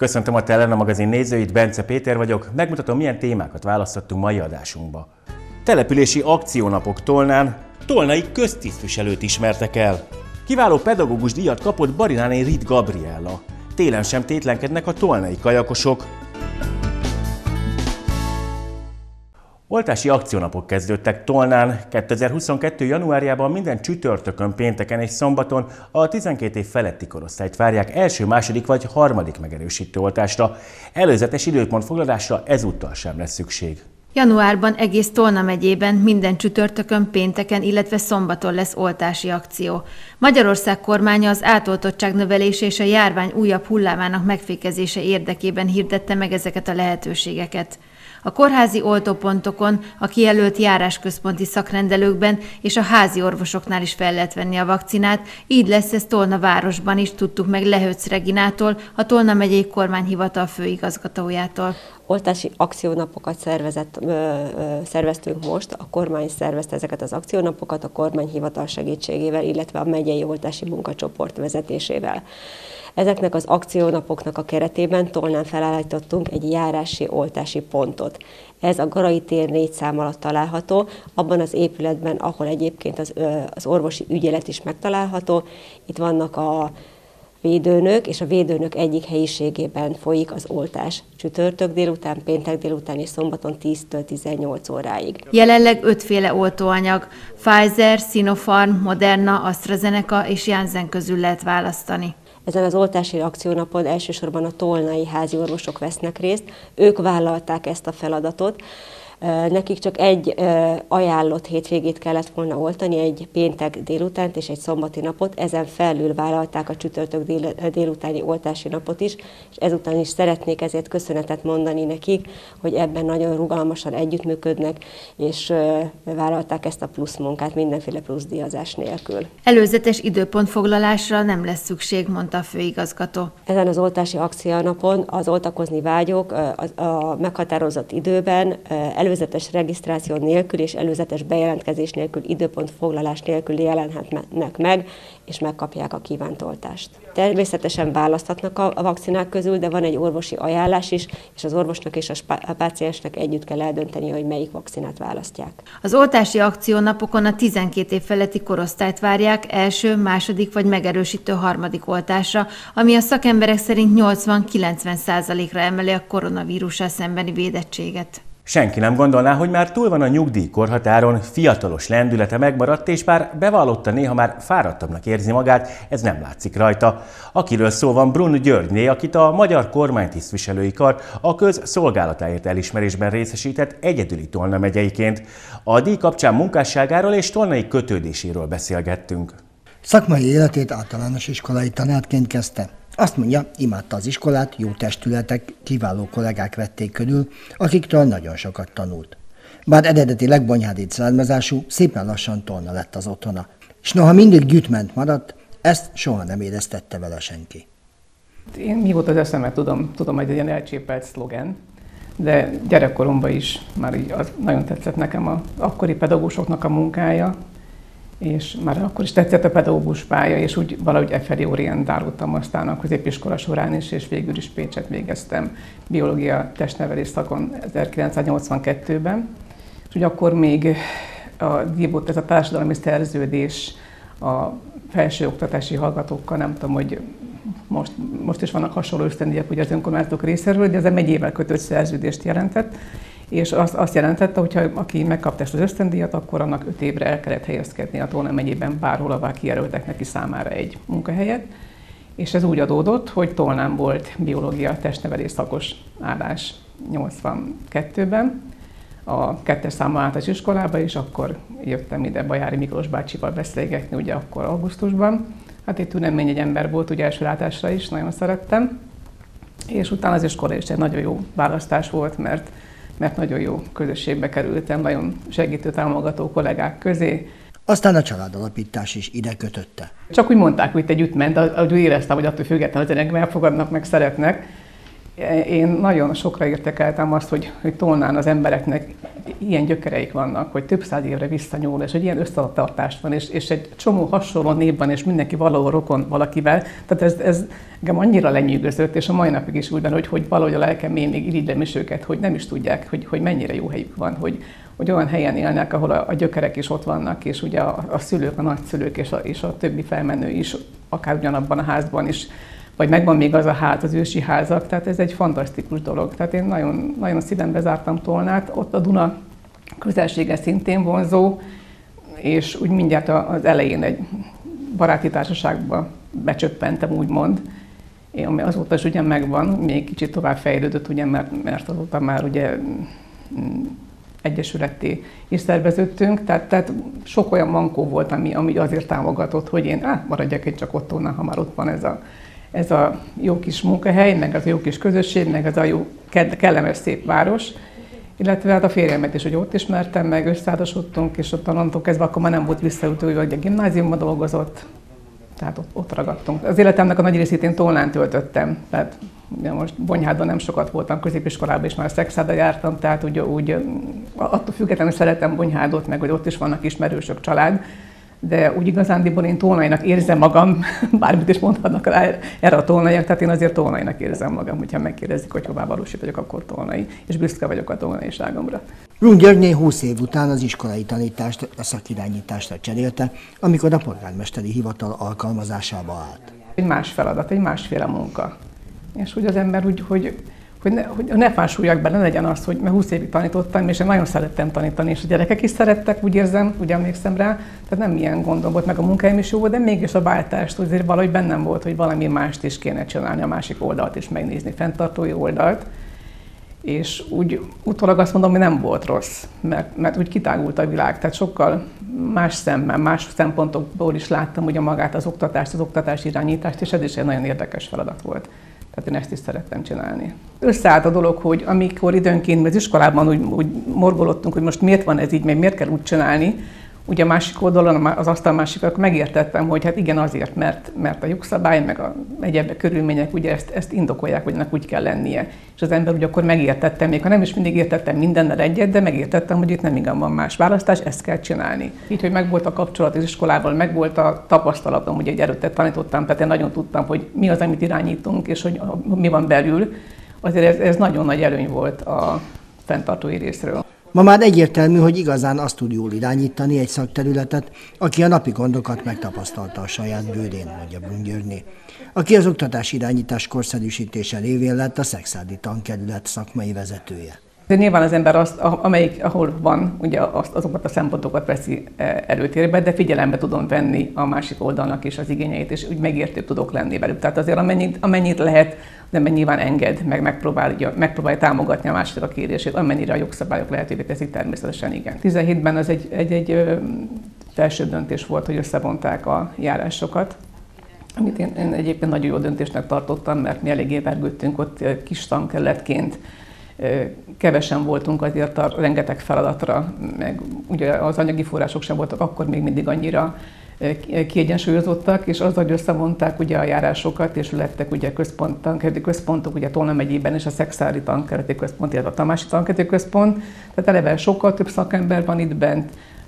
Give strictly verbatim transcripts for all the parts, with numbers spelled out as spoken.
Köszöntöm a Telena magazin nézőit, Bence Péter vagyok, megmutatom, milyen témákat választottunk mai adásunkba. Települési akciónapok Tolnán, tolnai köztisztviselőt ismertek el. Kiváló pedagógus díjat kapott Barináné Rit Gabriella. Télen sem tétlenkednek a tolnai kajakosok. Oltási akciónapok kezdődtek Tolnán. kétezer-huszonkettő. januárjában minden csütörtökön, pénteken és szombaton a tizenkét év feletti korosztályt várják első, második vagy harmadik megerősítő oltásra. Előzetes időpontfoglalásra ezúttal sem lesz szükség. Januárban egész Tolna megyében minden csütörtökön, pénteken, illetve szombaton lesz oltási akció. Magyarország kormánya az átoltottság növelése és a járvány újabb hullámának megfékezése érdekében hirdette meg ezeket a lehetőségeket. A kórházi oltópontokon, a kijelölt járásközponti szakrendelőkben és a házi orvosoknál is fel lehet venni a vakcinát, így lesz ez Tolna városban is, tudtuk meg Lehőcz Reginától, a Tolna megyei kormányhivatal főigazgatójától. Oltási akciónapokat szervezett, ö, ö, szerveztünk most, a kormány szervezte ezeket az akciónapokat a kormányhivatal segítségével, illetve a megyei oltási munkacsoport vezetésével. Ezeknek az akciónapoknak a keretében Tolnán felállítottunk egy járási oltási pontot. Ez a Garai tér négy szám alatt található, abban az épületben, ahol egyébként az, az orvosi ügyelet is megtalálható. Itt vannak a védőnök, és a védőnök egyik helyiségében folyik az oltás. Csütörtök délután, péntek délután és szombaton tíztől tizennyolc óráig. Jelenleg ötféle oltóanyag, Pfizer, Sinopharm, Moderna, AstraZeneca és Janssen közül lehet választani. Ezen az oltási akciónapon elsősorban a tolnai házi orvosok vesznek részt, ők vállalták ezt a feladatot. Nekik csak egy ajánlott hétvégét kellett volna oltani, egy péntek délutánt és egy szombati napot, ezen felül vállalták a csütörtök dél, délutáni oltási napot is, és ezután is szeretnék ezért köszönetet mondani nekik, hogy ebben nagyon rugalmasan együttműködnek, és vállalták ezt a plusz munkát mindenféle plusz díjazás nélkül. Előzetes időpontfoglalásra nem lesz szükség, mondta a főigazgató. Ezen az oltási akciónapon az oltakozni vágyók a, a meghatározott időben előzetes regisztráció nélkül és előzetes bejelentkezés nélkül, időpontfoglalás nélkül jelenhetnek meg, és megkapják a kívánt oltást. Természetesen választhatnak a vakcinák közül, de van egy orvosi ajánlás is, és az orvosnak és a páciensnek együtt kell eldönteni, hogy melyik vakcinát választják. Az oltási akciónapokon a tizenkét év feletti korosztályt várják első, második vagy megerősítő harmadik oltásra, ami a szakemberek szerint nyolcvan-kilencven százalékra emeli a koronavírussal szembeni védettséget. Senki nem gondolná, hogy már túl van a nyugdíjkorhatáron, fiatalos lendülete megmaradt, és bár bevallotta, néha már fáradtabbnak érzi magát, ez nem látszik rajta. Akiről szó van, Brun Györgyné, akit a Magyar Kormánytisztviselői Kar a közszolgálatáért elismerésben részesített egyedüli Tolna megyeiként. A díj kapcsán munkásságáról és tolnai kötődéséről beszélgettünk. Szakmai életét általános iskolai tanárként kezdte. Azt mondja, imádta az iskolát, jó testületek, kiváló kollégák vették körül, akiktől nagyon sokat tanult. Bár eredetileg bonyhádit származású, szépen lassan Tolna lett az otthona. És noha mindig gyűjtment maradt, ezt soha nem éreztette vele senki. Én mi volt az eszemet, tudom, tudom, hogy egy ilyen elcsépelt szlogen, de gyerekkoromban is már így az nagyon tetszett nekem az akkori pedagógusoknak a munkája, és már akkor is tetszett a pedagógus pálya, és úgy valahogy e felé orientálódtam aztán a középiskola során is, és végül is Pécset végeztem biológia testnevelés szakon ezerkilencszáznyolcvankettőben. És úgy akkor még a, volt ez a társadalmi szerződés a felsőoktatási hallgatókkal, nem tudom, hogy most, most is vannak hasonló ösztöndíjak ugye az önkormányzatok részéről, de ez egy éven kötött szerződést jelentett, és azt, azt jelentette, hogy aki megkapta ezt az ösztöndíjat, akkor annak öt évre el kellett helyezkedni a Tolna megyében bárhol, ahová kijelöltek neki számára egy munkahelyet. És ez úgy adódott, hogy Tolnán volt biológia testnevelés szakos állás nyolcvankettőben, a kettes számú általános iskolába, és akkor jöttem ide Bajári Miklós bácsival beszélgetni, ugye akkor augusztusban. Hát itt nem egy ember volt, ugye első látásra is, nagyon szerettem. És utána az iskola is egy nagyon jó választás volt, mert mert nagyon jó közösségbe kerültem, nagyon segítő, támogató kollégák közé. Aztán a családalapítás is ide kötötte. Csak úgy mondták, hogy te együtt ment, ahogy éreztem, hogy attól függetlenül az ennek elfogadnak, meg szeretnek. Én nagyon sokra értékeltem azt, hogy, hogy Tolnán az embereknek ilyen gyökereik vannak, hogy több száz évre visszanyúl, és hogy ilyen összetartást van, és, és egy csomó hasonló név van, és mindenki valahol rokon valakivel. Tehát ez, ez engem annyira lenyűgözött, és a mai napig is úgy van, hogy, hogy valahogy a lelkem még, még irigylem is őket, hogy nem is tudják, hogy, hogy mennyire jó helyük van, hogy, hogy olyan helyen élnek, ahol a, a gyökerek is ott vannak, és ugye a, a szülők, a nagyszülők és a, és a többi felmenő is, akár ugyanabban a házban is, vagy megvan még az a ház, az ősi házak, tehát ez egy fantasztikus dolog. Tehát én nagyon, nagyon a szívembe zártam Tolnát, ott a Duna közelsége szintén vonzó, és úgy mindjárt az elején egy baráti társaságba becsöppentem, úgymond, ami azóta is ugye megvan, még kicsit tovább fejlődött, ugye, mert, mert azóta már ugye egyesületté is szerveződtünk, tehát, tehát sok olyan mankó volt, ami, ami azért támogatott, hogy én á, maradjak egy csak ott onnan, ha már ott van ez a, ez a jó kis munkahely, meg az a jó kis közösség, meg az a jó, kellemes, szép város. Illetve hát a férjemet is, hogy ott ismertem meg, összeházasodtunk, és ott onnantól kezdve akkor már nem volt visszaütő, hogy a gimnáziumban dolgozott, tehát ott, ott ragadtunk. Az életemnek a nagy részét én Tolnán töltöttem, tehát ugye most Bonyhádban nem sokat voltam, középiskolában is már Szexádra jártam, tehát úgy, úgy attól függetlenül szeretem Bonyhádot, meg hogy ott is vannak ismerősök, család, de úgy igazándiból én tolnainak érzem magam, bármit is mondhatnak rá erre a tolnaiak, tehát én azért tolnainak érzem magam, hogyha megkérdezik, hogy hová valósít vagyok, akkor tolnai, és büszke vagyok a tolnaiságomra. Brun Györgyné húsz év után az iskolai tanítást, a szakirányításra cserélte, amikor a polgármesteri hivatal alkalmazásába állt. Egy más feladat, egy másféle munka. És úgy az ember úgy, hogy hogy ne, hogy ne fásuljak be, ne legyen az, hogy mert húsz évig tanítottam, és én nagyon szerettem tanítani, és a gyerekek is szerettek, úgy érzem, úgy emlékszem rá, tehát nem ilyen gondom volt, meg a munkáim is jó volt, de mégis a váltást azért valahogy bennem volt, hogy valami mást is kéne csinálni, a másik oldalt is megnézni, fenntartói oldalt. És úgy utólag azt mondom, hogy nem volt rossz, mert, mert úgy kitágult a világ, tehát sokkal más szemmel, más szempontokból is láttam ugye magát az oktatást, az oktatás irányítást, és ez is egy nagyon érdekes feladat volt. Tehát én ezt is szerettem csinálni. Összeállt a dolog, hogy amikor időnként az iskolában úgy, úgy morgolottunk, hogy most miért van ez így, meg miért kell úgy csinálni, ugye a másik oldalon, az asztal másik, akkor megértettem, hogy hát igen azért, mert, mert a jogszabály, meg a egyéb körülmények ugye ezt, ezt indokolják, hogy ennek úgy kell lennie. És az ember ugye akkor megértettem, még ha nem is mindig értettem mindennel egyet, de megértettem, hogy itt nem igen van más választás, ezt kell csinálni. Így, hogy megvolt a kapcsolat az iskolával, megvolt a tapasztalatom, ugye egy előttet tanítottam, tehát én nagyon tudtam, hogy mi az, amit irányítunk, és hogy mi van belül. Azért ez, ez nagyon nagy előny volt a fenntartói részről. Ma már egyértelmű, hogy igazán azt tud jól irányítani egy szakterületet, aki a napi gondokat megtapasztalta a saját bőrén, mondja Brun Györgyné, aki az oktatás irányítás korszerűsítése révén lett a Szexádi Tankerület szakmai vezetője. De nyilván az ember azt, amelyik, ahol van, ugye azt, azokat a szempontokat veszi előtérbe, de figyelembe tudom venni a másik oldalnak is az igényeit, és úgy megértőbb tudok lenni velük. Tehát azért amennyit, amennyit lehet, de nyilván enged, meg megpróbálja, megpróbálja támogatni a másiknak a kérését, amennyire a jogszabályok lehetővé teszik, természetesen igen. tizenhétben az egy, egy, egy felső döntés volt, hogy összevonták a járásokat, amit én, én egyébként nagyon jó döntésnek tartottam, mert mi eléggé vergődtünk ott kis tankerületként. Kevesen voltunk azért a rengeteg feladatra, meg ugye az anyagi források sem voltak akkor még mindig annyira kiegyensúlyozottak, és azzal, hogy összevonták ugye a járásokat, és lettek ugye központ, tankerületi központok, ugye Tolna megyében és a Szexádi Tankerületi Központ, illetve a Tamási Tankerületi Központ, tehát eleve sokkal több szakember van itt bent,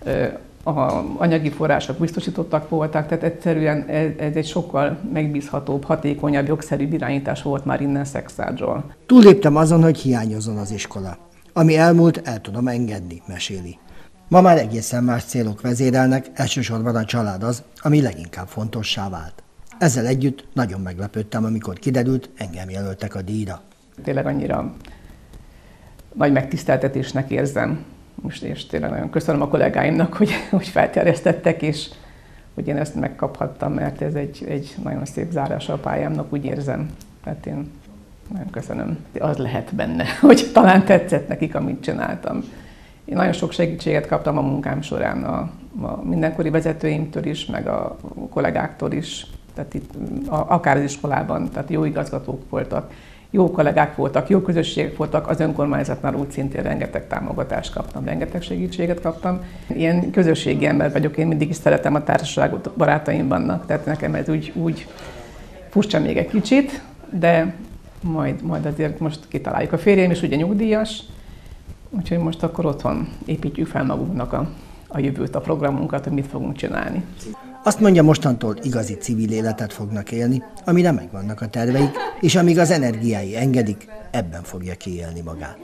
a anyagi források biztosítottak voltak, tehát egyszerűen ez, ez egy sokkal megbízhatóbb, hatékonyabb, jogszerűbb irányítás volt már innen Szexádról. Túlléptem azon, hogy hiányozon az iskola. Ami elmúlt, el tudom engedni, meséli. Ma már egészen más célok vezérelnek, elsősorban a család az, ami leginkább fontossá vált. Ezzel együtt nagyon meglepődtem, amikor kiderült, engem jelöltek a díjra. Tényleg annyira nagy megtiszteltetésnek érzem. Most és tényleg nagyon köszönöm a kollégáimnak, hogy, hogy felterjesztettek, és hogy én ezt megkaphattam, mert ez egy, egy nagyon szép zárása a pályámnak, úgy érzem. Tehát én nagyon köszönöm. Az lehet benne, hogy talán tetszett nekik, amit csináltam. Én nagyon sok segítséget kaptam a munkám során a, a mindenkori vezetőimtől is, meg a kollégáktól is, tehát itt, a, akár az iskolában, tehát jó igazgatók voltak. Jó kollégák voltak, jó közösségek voltak, az önkormányzatnál úgy szintén rengeteg támogatást kaptam, rengeteg segítséget kaptam. Ilyen közösségi ember vagyok, én mindig is szeretem a társaságot, barátaim vannak, tehát nekem ez úgy, úgy furcsa még egy kicsit, de majd, majd azért most kitaláljuk. A férjem is ugye nyugdíjas, úgyhogy most akkor otthon építjük fel magunknak a, a jövőt, a programunkat, hogy mit fogunk csinálni. Azt mondja, mostantól igazi civil életet fognak élni, amire megvannak a terveik, és amíg az energiái engedik, ebben fogja kiélni magát.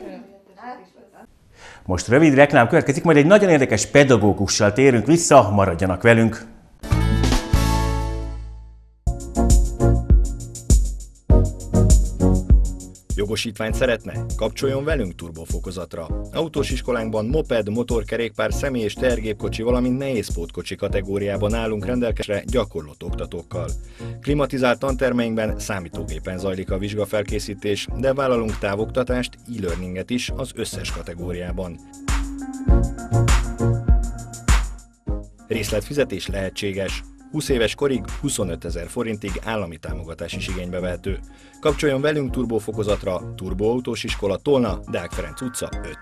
Most rövid reklám következik, majd egy nagyon érdekes pedagógussal térünk vissza, maradjanak velünk! Jogosítványt szeretne? Kapcsoljon velünk turbofokozatra. Autós iskolánkban moped, motorkerékpár, személy- és tehergépkocsi, valamint nehézpótkocsi kategóriában állunk rendelkezésre gyakorlott oktatókkal. Klimatizált tantermeinkben számítógépen zajlik a vizsgafelkészítés, de vállalunk távoktatást, e-learninget is az összes kategóriában. Részletfizetés lehetséges. húsz éves korig huszonötezer forintig állami támogatás is igénybe vehető. Kapcsoljon velünk turbofokozatra, Turboautós Iskola, Tolna, Deák Ferenc utca öt.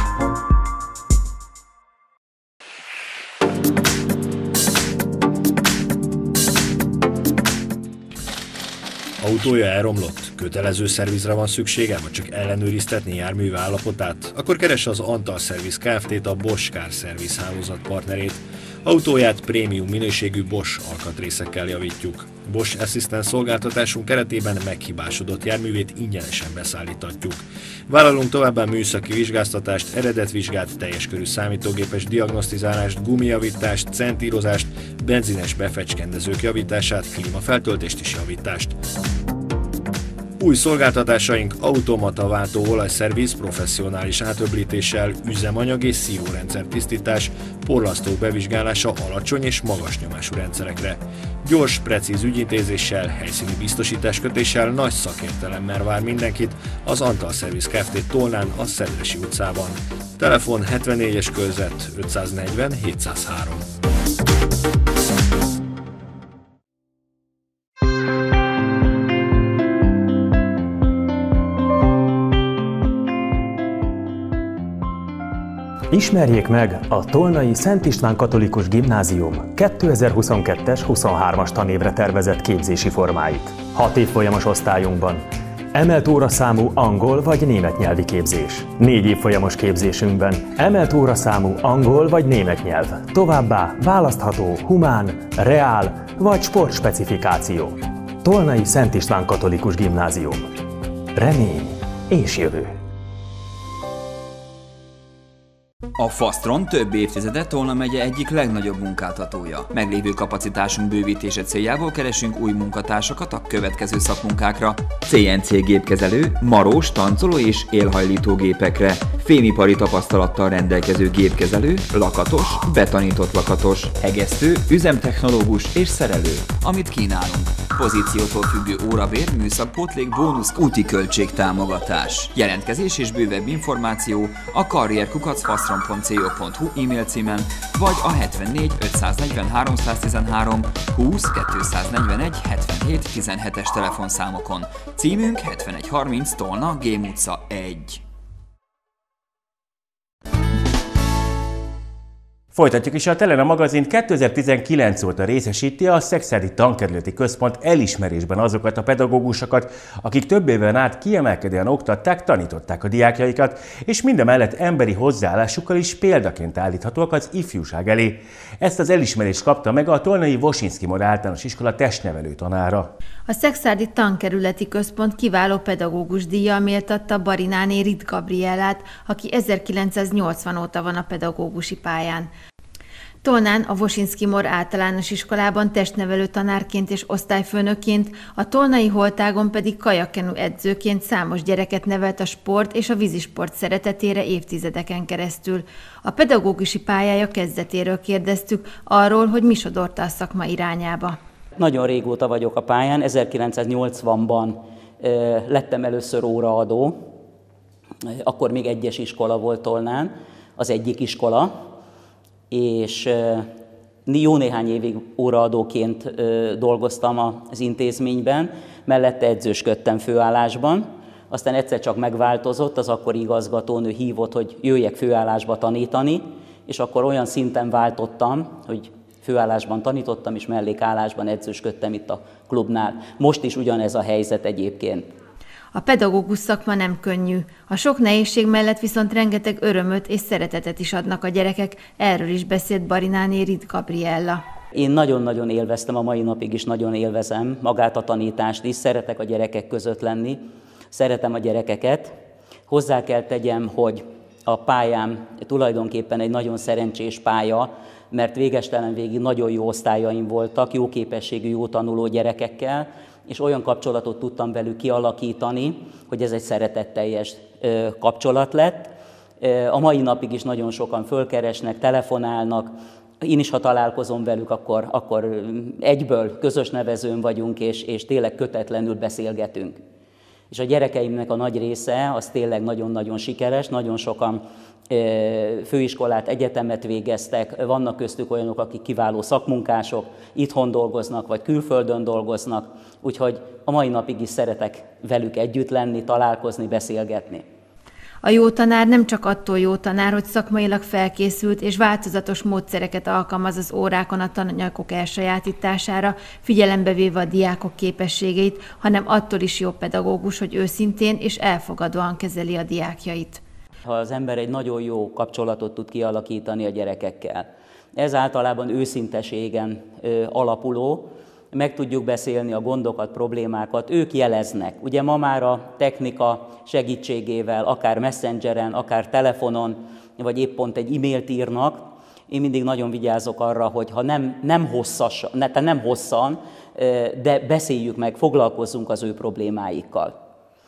Autója elromlott? Kötelező szervizre van szüksége, vagy csak ellenőriztetni járműve állapotát? Akkor keresse az Antal Service Kft-t, a Bosch Car Service hálózat partnerét. Autóját prémium minőségű Bosch alkatrészekkel javítjuk. Bosch Assistance szolgáltatásunk keretében meghibásodott járművét ingyenesen beszállítatjuk. Vállalunk továbbá műszaki vizsgáztatást, eredetvizsgát, teljes körű számítógépes diagnosztizálást, gumijavítást, centírozást, benzines befecskendezők javítását, klímafeltöltést és javítást. Új szolgáltatásaink automataváltó olajszerviz professzionális átöblítéssel, üzemanyag és szívórendszer tisztítás, porlasztók bevizsgálása alacsony és magas nyomású rendszerekre. Gyors, precíz ügyintézéssel, helyszíni biztosításkötéssel, nagy szakértelemmel vár mindenkit az Antal Service Kft. Tolnán, a Szedresi utcában. Telefon hetvennégyes körzet ötszáznegyven hétszázhárom. Ismerjék meg a Tolnai Szent István Katolikus Gimnázium kétezer-huszonkettes huszonhármas tanévre tervezett képzési formáit. Hat évfolyamos osztályunkban emelt óraszámú angol vagy német nyelvi képzés. Négy évfolyamos képzésünkben emelt óraszámú angol vagy német nyelv. Továbbá választható humán, reál vagy sportspecifikáció. Tolnai Szent István Katolikus Gimnázium. Remény és jövő. A Fastron több évtizede Tolna megye egyik legnagyobb munkáltatója. Meglévő kapacitásunk bővítése céljából keresünk új munkatársakat a következő szakmunkákra: cé en cé gépkezelő, marós, tancoló és élhajlító gépekre, fémipari tapasztalattal rendelkező gépkezelő, lakatos, betanított lakatos, hegesztő, üzemtechnológus és szerelő. Amit kínálunk: pozíciótól függő órabér, műszakpótlék, bónusz, úti költségtámogatás. Jelentkezés és bővebb információ a karrierkukac fastron pont co pont hu e-mail címen, vagy a hetvennégy ötszáznegyven háromszáztizenhárom húsz kétszáznegyvenegy hetvenhét tizenhetes telefonszámokon. Címünk hetvenegy harminc Tolna, Gém utca egy. Folytatjuk is, a Telena magazint kétezer-tizenkilenc óta részesíti a Szekszárdi Tankerületi Központ elismerésben azokat a pedagógusokat, akik több éven át kiemelkedően oktatták, tanították a diákjaikat, és mindemellett emberi hozzáállásukkal is példaként állíthatóak az ifjúság elé. Ezt az elismerést kapta meg a tolnai Wosinski-Mora Általános Iskola testnevelő tanára. A Szekszárdi Tankerületi Központ kiváló pedagógus díjjal méltatta Barináné Rit Gabriellát, aki ezerkilencszáznyolcvan óta van a pedagógusi pályán. Tolnán a Wosinski-Mora Általános Iskolában testnevelő tanárként és osztályfőnökként, a tolnai Holtágon pedig kajakkenu edzőként számos gyereket nevelt a sport és a vízisport szeretetére évtizedeken keresztül. A pedagógusi pályája kezdetéről kérdeztük, arról, hogy mi sodorta a szakma irányába. Nagyon régóta vagyok a pályán, ezerkilencszáznyolcvanban lettem először óraadó, akkor még egyes iskola volt Tolnán, az egyik iskola, és jó néhány évig óraadóként dolgoztam az intézményben, mellette edzősködtem főállásban, aztán egyszer csak megváltozott, az akkori igazgatónő hívott, hogy jöjjek főállásba tanítani, és akkor olyan szinten váltottam, hogy főállásban tanítottam, és mellékállásban edzősködtem itt a klubnál. Most is ugyanez a helyzet egyébként. A pedagógus szakma nem könnyű. A sok nehézség mellett viszont rengeteg örömöt és szeretetet is adnak a gyerekek, erről is beszélt Barináné Ritt Gabriella. Én nagyon-nagyon élveztem, a mai napig is nagyon élvezem magát a tanítást is, szeretek a gyerekek között lenni, szeretem a gyerekeket. Hozzá kell tegyem, hogy a pályám tulajdonképpen egy nagyon szerencsés pálya, mert végestelen végig nagyon jó osztályaim voltak, jó képességű, jó tanuló gyerekekkel, és olyan kapcsolatot tudtam velük kialakítani, hogy ez egy szeretetteljes kapcsolat lett. A mai napig is nagyon sokan fölkeresnek, telefonálnak, én is, ha találkozom velük, akkor, akkor egyből közös nevezőn vagyunk, és, és tényleg kötetlenül beszélgetünk. És a gyerekeimnek a nagy része az tényleg nagyon-nagyon sikeres, nagyon sokan főiskolát, egyetemet végeztek, vannak köztük olyanok, akik kiváló szakmunkások, itthon dolgoznak, vagy külföldön dolgoznak, úgyhogy a mai napig is szeretek velük együtt lenni, találkozni, beszélgetni. A jó tanár nem csak attól jó tanár, hogy szakmailag felkészült és változatos módszereket alkalmaz az órákon a tananyagok elsajátítására, figyelembe véve a diákok képességeit, hanem attól is jó pedagógus, hogy őszintén és elfogadóan kezeli a diákjait. Ha az ember egy nagyon jó kapcsolatot tud kialakítani a gyerekekkel, ez általában őszinteségen ö, alapuló, meg tudjuk beszélni a gondokat, problémákat, ők jeleznek. Ugye ma már a technika segítségével, akár messengeren, akár telefonon, vagy épp pont egy e-mailt írnak. Én mindig nagyon vigyázok arra, hogy ha nem, nem, hosszas, ne, nem hosszan, de beszéljük meg, foglalkozzunk az ő problémáikkal.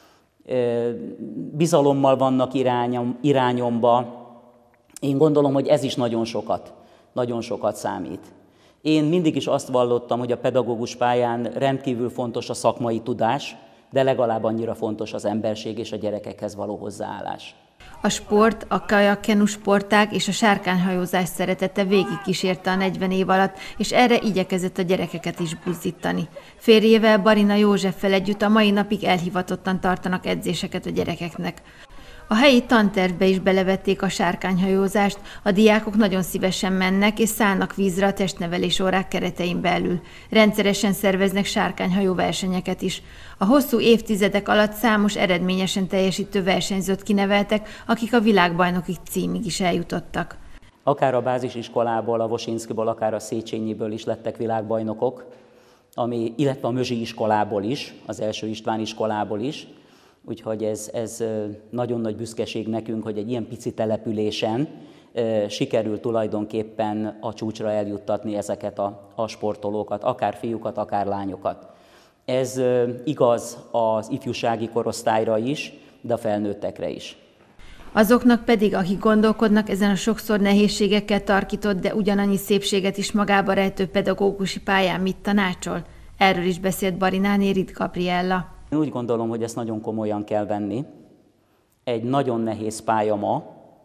Bizalommal vannak irányom, irányomba. Én gondolom, hogy ez is nagyon sokat, nagyon sokat számít. Én mindig is azt vallottam, hogy a pedagógus pályán rendkívül fontos a szakmai tudás, de legalább annyira fontos az emberség és a gyerekekhez való hozzáállás. A sport, a kajak-kenu sportág és a sárkányhajózás szeretete végigkísérte a negyven év alatt, és erre igyekezett a gyerekeket is buzdítani. Férjével, Barina Józseffel együtt a mai napig elhivatottan tartanak edzéseket a gyerekeknek. A helyi tantervbe is belevették a sárkányhajózást, a diákok nagyon szívesen mennek és szállnak vízre a testnevelés órák keretein belül. Rendszeresen szerveznek sárkányhajó versenyeket is. A hosszú évtizedek alatt számos eredményesen teljesítő versenyzőt kineveltek, akik a világbajnoki címig is eljutottak. Akár a bázisiskolából, a Vosinszkiból, akár a Széchenyi-ből is lettek világbajnokok, ami, illetve a Mözsi iskolából is, az első István iskolából is. Úgyhogy ez, ez nagyon nagy büszkeség nekünk, hogy egy ilyen pici településen sikerül tulajdonképpen a csúcsra eljuttatni ezeket a, a sportolókat, akár fiúkat, akár lányokat. Ez igaz az ifjúsági korosztályra is, de a felnőttekre is. Azoknak pedig, akik gondolkodnak ezen a sokszor nehézségekkel tarkított, de ugyanannyi szépséget is magába rejtő pedagógusi pályán mit tanácsol? Erről is beszélt Barináné Ritt Gabriella. Én úgy gondolom, hogy ezt nagyon komolyan kell venni. Egy nagyon nehéz pálya ma.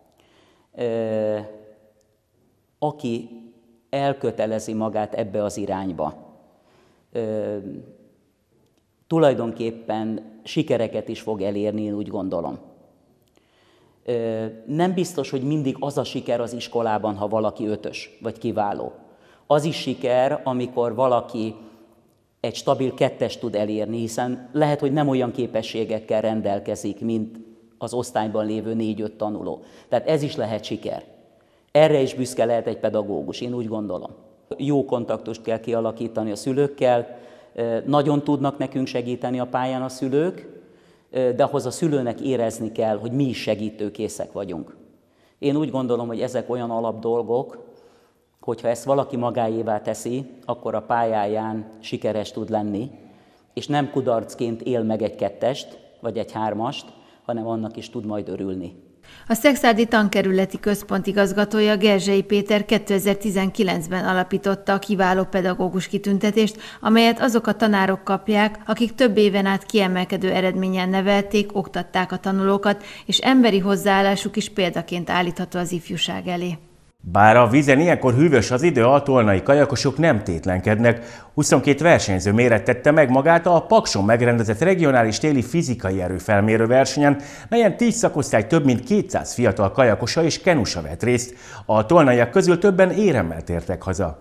Aki elkötelezi magát ebbe az irányba, tulajdonképpen sikereket is fog elérni, én úgy gondolom. Nem biztos, hogy mindig az a siker az iskolában, ha valaki ötös vagy kiváló. Az is siker, amikor valaki egy stabil kettest tud elérni, hiszen lehet, hogy nem olyan képességekkel rendelkezik, mint az osztályban lévő négy-öt tanuló. Tehát ez is lehet siker. Erre is büszke lehet egy pedagógus, én úgy gondolom. Jó kontaktust kell kialakítani a szülőkkel, nagyon tudnak nekünk segíteni a pályán a szülők, de ahhoz a szülőnek érezni kell, hogy mi is segítőkészek vagyunk. Én úgy gondolom, hogy ezek olyan alapdolgok, hogyha ezt valaki magáévá teszi, akkor a pályáján sikeres tud lenni, és nem kudarcként él meg egy kettest, vagy egy hármast, hanem annak is tud majd örülni. A Szekszárdi Tankerületi Központ igazgatója Gerzsei Péter kétezer-tizenkilencben alapította a kiváló pedagógus kitüntetést, amelyet azok a tanárok kapják, akik több éven át kiemelkedő eredménnyel nevelték, oktatták a tanulókat, és emberi hozzáállásuk is példaként állítható az ifjúság elé. Bár a vízen ilyenkor hűvös az idő, a tolnai kajakosok nem tétlenkednek. huszonkét versenyző mérettette meg magát a Pakson megrendezett regionális téli fizikai erőfelmérő versenyen, melyen tíz szakosztály több mint kétszáz fiatal kajakosa és kenusa vett részt. A tolnaiak közül többen éremmel tértek haza.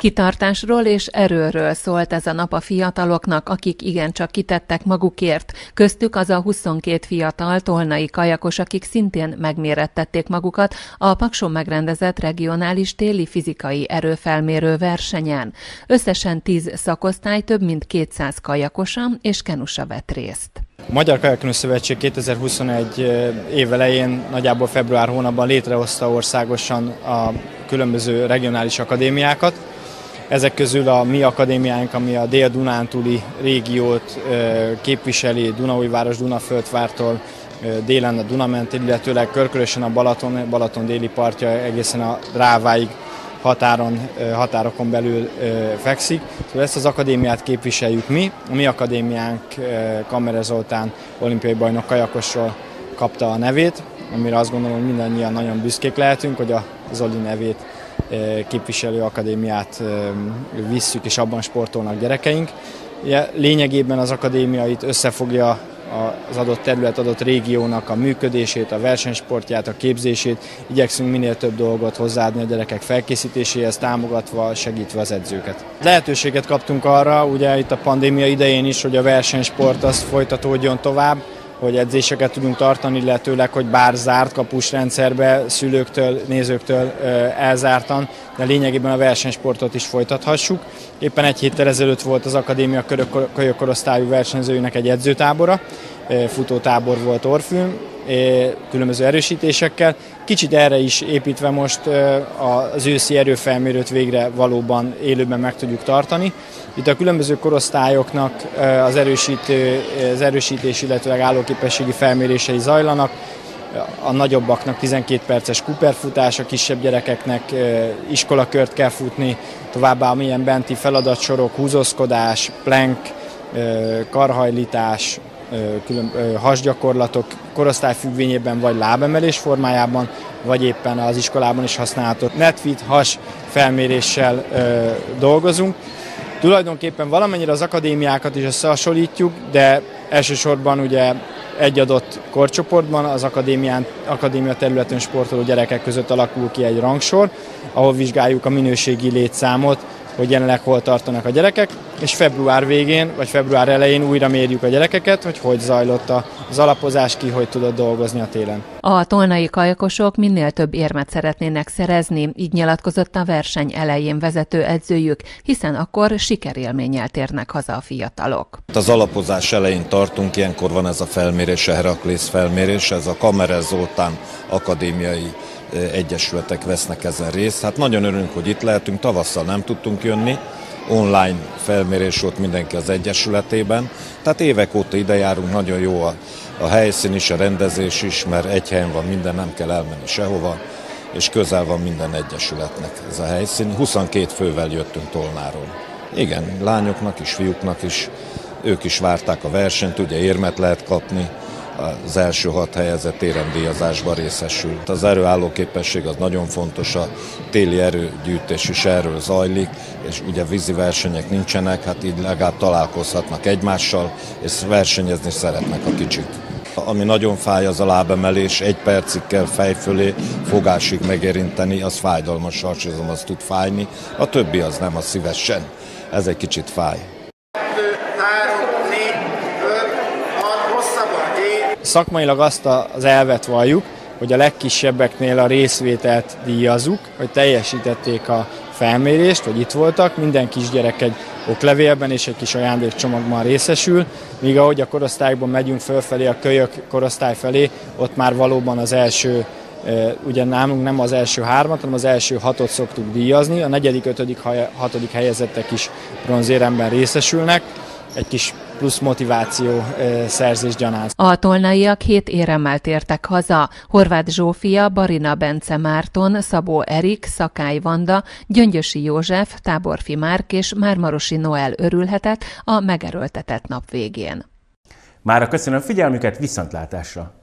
Kitartásról és erőről szólt ez a nap a fiataloknak, akik igencsak kitettek magukért. Köztük az a huszonkét fiatal tolnai kajakos, akik szintén megmérettették magukat a Pakson megrendezett regionális téli fizikai erőfelmérő versenyen. Összesen tíz szakosztály, több mint kétszáz kajakosa és kenusa vett részt. A Magyar Kajakkenus Szövetség kétezer-huszonegy év elején, nagyjából február hónapban létrehozta országosan a különböző regionális akadémiákat. Ezek közül a mi akadémiánk, ami a Dél-Dunántúli régiót képviseli, Dunaújváros, Dunaföldvártól délen a Dunament, illetőleg körkörösen a Balaton, Balaton déli partja egészen a Dráváig határon, határokon belül fekszik. Szóval ezt az akadémiát képviseljük mi. A mi akadémiánk Kammerer Zoltán olimpiai bajnok kajakosról kapta a nevét, amire azt gondolom, hogy mindannyian nagyon büszkék lehetünk, hogy a Zoli nevét képviselő akadémiát visszük, és abban sportolnak gyerekeink. Lényegében az akadémia itt összefogja az adott terület, adott régiónak a működését, a versenysportját, a képzését. Igyekszünk minél több dolgot hozzáadni a gyerekek felkészítéséhez, támogatva, segítve az edzőket. Lehetőséget kaptunk arra, ugye itt a pandémia idején is, hogy a versenysport az folytatódjon tovább, hogy edzéseket tudunk tartani, illetőleg, hogy bár zárt kapus rendszerbe, szülőktől, nézőktől elzártan, de lényegében a versenysportot is folytathassuk. Éppen egy héttel ezelőtt volt az akadémia kölyökkorosztályú versenyzőinek egy edzőtábora, futótábor volt Orfűn, különböző erősítésekkel. Kicsit erre is építve most az őszi erőfelmérőt végre valóban élőben meg tudjuk tartani. Itt a különböző korosztályoknak az, erősítő, az erősítés, illetve állóképességi felmérései zajlanak. A nagyobbaknak tizenkét perces Cooper-futás, a kisebb gyerekeknek iskolakört kell futni, továbbá milyen benti feladatsorok, húzózkodás, plank, karhajlítás, külön, hasgyakorlatok korosztályfüggvényében vagy lábemelés formájában, vagy éppen az iskolában is használható netfit, has felméréssel dolgozunk. Tulajdonképpen valamennyire az akadémiákat is összehasonlítjuk, de elsősorban ugye egy adott korcsoportban az akadémián, akadémia területen sportoló gyerekek között alakul ki egy rangsor, ahol vizsgáljuk a minőségi létszámot, hogy jelenleg hol tartanak a gyerekek, és február végén vagy február elején újra mérjük a gyerekeket, hogy hogy zajlott az alapozás, ki hogy tudott dolgozni a télen. A tolnai kajakosok minél több érmet szeretnének szerezni, így nyilatkozott a verseny elején vezető edzőjük, hiszen akkor sikerélménnyel térnek haza a fiatalok. Az alapozás elején tartunk, ilyenkor van ez a felmérés, a Heraklész felmérés, ez a Kammerer Zoltán akadémiai egyesületek vesznek ezen részt. Hát nagyon örülünk, hogy itt lehetünk, tavasszal nem tudtunk jönni, online felmérés volt mindenki az egyesületében, tehát évek óta ide járunk, nagyon jó a, a helyszín is, a rendezés is, mert egy helyen van minden, nem kell elmenni sehova, és közel van minden egyesületnek ez a helyszín. huszonkét fővel jöttünk Tolnáról. Igen, lányoknak is, fiúknak is, ők is várták a versenyt, ugye érmet lehet kapni, az első hat helyezett éremdíjazásban részesül. Az erőállóképesség az nagyon fontos, a téli erőgyűjtés is erről zajlik, és ugye vízi versenyek nincsenek, hát így legalább találkozhatnak egymással, és versenyezni szeretnek a kicsik. Ami nagyon fáj, az a lábemelés, egy percig kell fejfölé, fogásig megérinteni, az fájdalmas, sarcsizom, az tud fájni, a többi az nem, az szívesen. Ez egy kicsit fáj. Szakmailag azt az elvet valljuk, hogy a legkisebbeknél a részvételt díjazzuk, hogy teljesítették a felmérést, hogy itt voltak, minden kisgyerek egy oklevélben és egy kis ajándékcsomagban részesül, míg ahogy a korosztályban megyünk fölfelé, a kölyök korosztály felé, ott már valóban az első, ugye nálunk nem az első hármat, hanem az első hatot szoktuk díjazni, a negyedik, ötödik, hatodik helyezettek is bronzéremben részesülnek, egy kis plusz motiváció szerzés gyanánt. A tolnaiak hét éremmel tértek haza. Horváth Zsófia, Barina Bence Márton, Szabó Erik, Szakály Vanda, Gyöngyösi József, Táborfi Márk és Mármarosi Noel örülhetett a megerőltetett nap végén. Mára köszönöm figyelmüket, viszontlátásra!